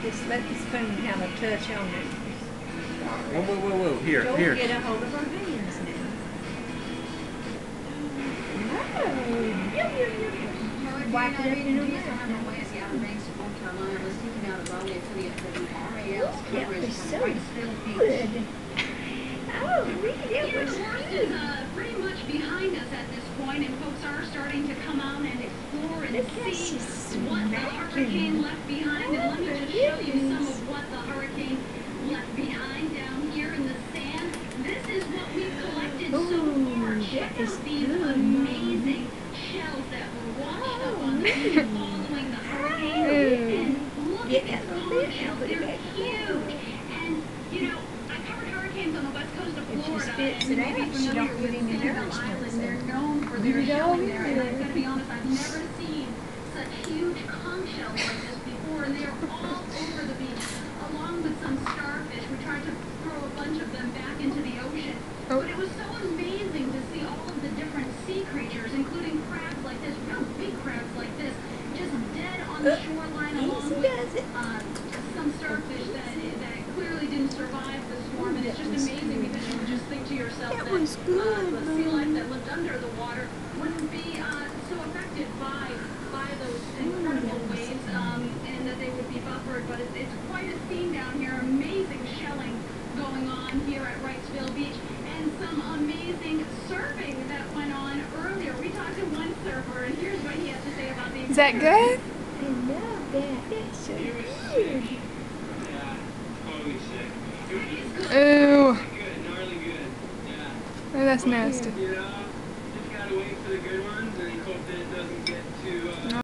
Just let the spoon have a touch on it. Whoa. Here. Don't get a hold of our hands now. Wipe it up in your mouth. That was so good. Oh, really, it was The worst is pretty much behind us at this point, and folks are starting to come out and explore and see what the hurricane left behind. And let me just show you some of what the hurricane left behind down here in the sand. This is what we've collected so far. Check out these amazing shells that were washed up on the beach following the hurricane. And look at these conch shells. They're huge. And, you know, I covered hurricanes on the west coast of Florida, and you may be familiar with Sanibel Island. They're known for their shelling there, and I've got to be honest, I've never seen such huge conch shells like this before, and they're all over the beach, along with some starfish. We tried to throw a bunch of them back into the ocean, but it was so amazing to see all of the different sea creatures, including crabs like this, real big crabs like this, just dead on the shoreline, along with some starfish that clearly didn't survive the storm. And it's just amazing because you would just think to yourself that the sea life that lived under the water wouldn't be so affected by those incredible waves, and that they would be buffered. But it's quite a scene down here. Amazing shelling going on here at Wrightsville Beach, and some amazing surfing that went on earlier. We talked to one surfer, and here's what he has to say about the experience. Is that good? I love that. That's so good. Ooh. Good, gnarly good. Yeah. Oh, that's nasty. You know, just gotta wait for the good ones and hope that it doesn't get too